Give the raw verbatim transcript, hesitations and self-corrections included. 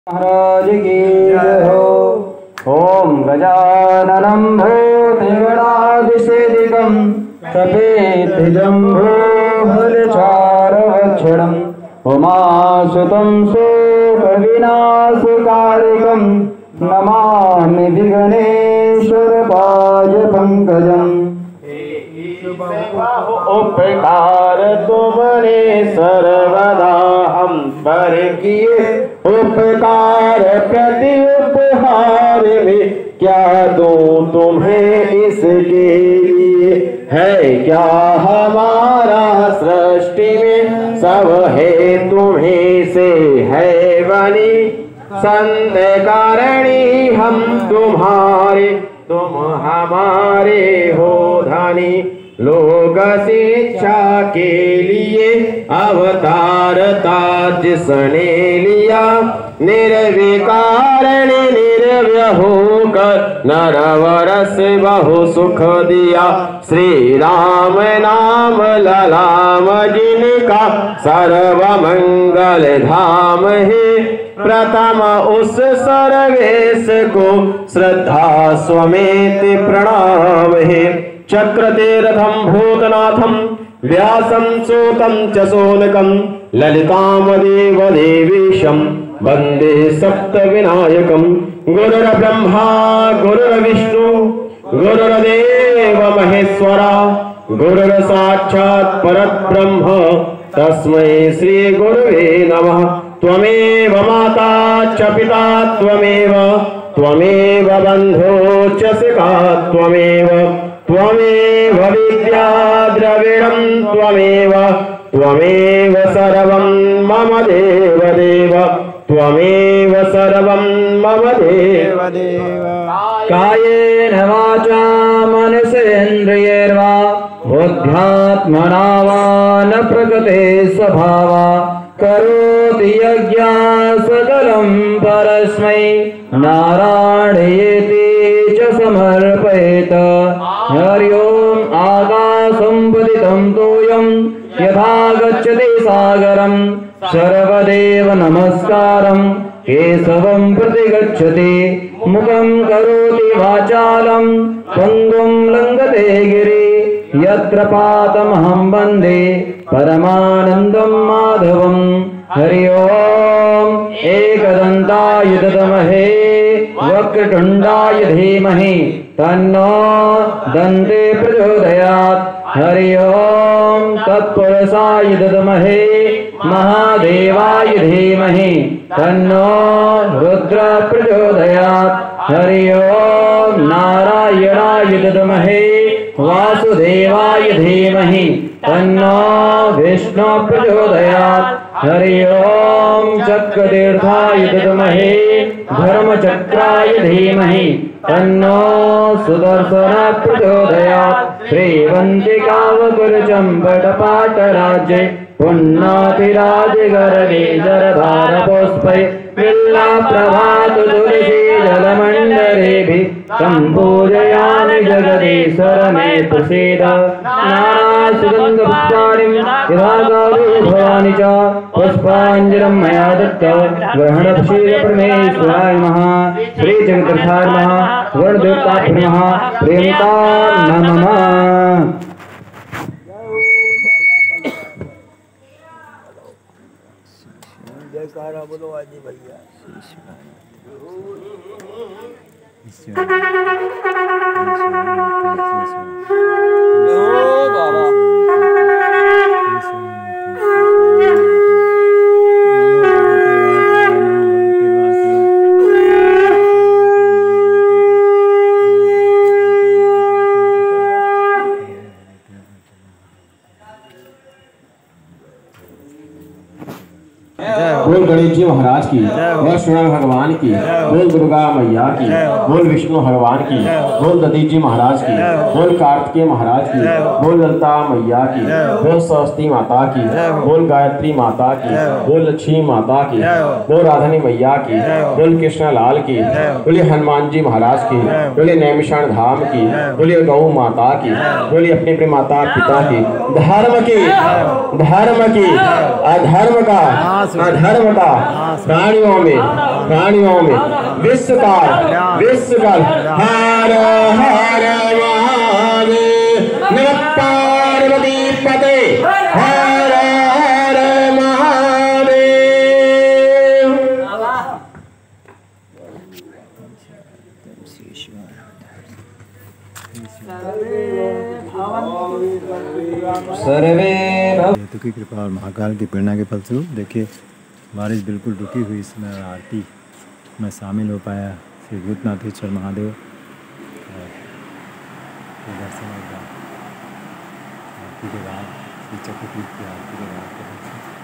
महाराज की जय हो। ओम गजाननं भूतगणाधिसेवितं सपेतजम्बूफलचारुभक्षणं उमासुतं शोकविनाशकारिकं नमामि विघ्नेश्वरपादपङ्कजम्। उपकार तुमने सर्वदा हम पर किए, उपकार प्रति उपहार में क्या दूं तुम्हें इसके लिए। है क्या हमारा सृष्टि में सब है तुम्हीं से है बनी, संत कारणी हम तुम्हारे तुम हमारे हो धनी। लोक शिक्षा के लिए अवतारता जिसने लिया, निर्विकार निर्व्य होकर नरवरस बहु सुख दिया। श्री राम नाम ललाम जिनका सर्व मंगल धाम है, प्रथम उस सर्वेश को श्रद्धा समेत प्रणाम है। चक्रते रथम भूतनाथम व्यासं सूतं च शौनकं, ललितामदेव देवीशं वन्दे सप्तविनायकं। गुरुर्ब्रह्मा गुरुर्विष्णु गुरुर्देव महेश्वरा, गुरुर्साक्षात् परब्रह्म तस्मै श्री गुरुवे नमः। त्वमेव माता च पिता त्वमेव, त्वमेव बन्धो च सखा त्वमेव, त्वमेव विद्या द्रविणं त्वमेव, त्वमेव सर्वं मम देव देव, त्वमेव सर्वं मम देव देव। कायेन वाचा मनसेन्द्रियैर्वा बुद्ध्यात्मना वा न प्रकृते स्वभावा, करोति यज्ञं सकलं परस्मै नारायणेति च समर्पयेत्। हरि ओम आकाशं पतितं तोयं यथा गच्छति सागरं, सर्वदेव नमस्कारं केशवं प्रति गच्छति। मुखं करोति वाचालं पङ्गुं लङ्घते गिरि, यत्र पातमहं वन्दे परमानन्दं माधवं। हरि ओम एकदन्ताय विद्महे वक्रतुण्डाय धीमहि तन्नो दन्ते प्रचोदयात्। हरि ओम तत्पुरुषाय विद्महे महादेवाय धीमहि तन्नो रुद्र प्रचोदयात्। हरि ओम नारायणाय विद्महे वासुदेवाय धीमहि तन्नो विष्णु प्रचोदयात्। हरि ओम चक्रतीर्थाय विद्महे धर्मचक्राय धीमहि तन्नो सुदर्शन प्रचोदयात्। श्रीवन्तिकावकुलचम्पटपाटराज्ये पुण्णातिराजगरणे जरधार पुष्पै विल्ला प्रभात तुलसी जलमण्डलेभिः सम्पूजयामि जगदीश्वर मे प्रसीद। नाना सुगन्धपुष्पाणिं यथा गौरी भवानि च, पुष्पाञ्जलिं मया दत्तं ग्रहणं श्रीपरमेश्वराय नमः। श्रीजगन्नाथाय नमः, वरदेवताय नमः, प्रेमिताय नमः। जयकारा बोलो आदि भैया। बोल गणेश जी महाराज की, बोल सूर्य भगवान की, बोल दुर्गा मैया की, बोल विष्णु भगवान की, बोल दधी जी महाराज की, बोल कार्तिकेय महाराज की, बोल ललिता मैया की, बोल सरस्वती माता की, बोल गायत्री माता की, बोल लक्ष्मी माता की, बोल राधानी मैया की, बोल कृष्ण लाल की, बोलिए हनुमान जी महाराज की, बोलिए नैमिषारण्य धाम की, बोलिए गौ माता की, बोलिए अपने अपने माता पिता की, धर्म की धर्म की अधर्म का अधर्म का प्राणियों में प्राणियों में विश्वकाल विश्वकाल हर हर महादेव नमः पार्वती पते हर हर महादेव। सर्वे हेतु की कृपा और महाकाल की प्रेरणा के फलस्वरूप देखिए बारिश बिल्कुल रुकी हुई, इसमें आरती में शामिल हो पाया श्री भूतनाथेश्वर महादेव के दर्शन होगा आरती के बाद श्री चक्रपीठ की आरती के बाद।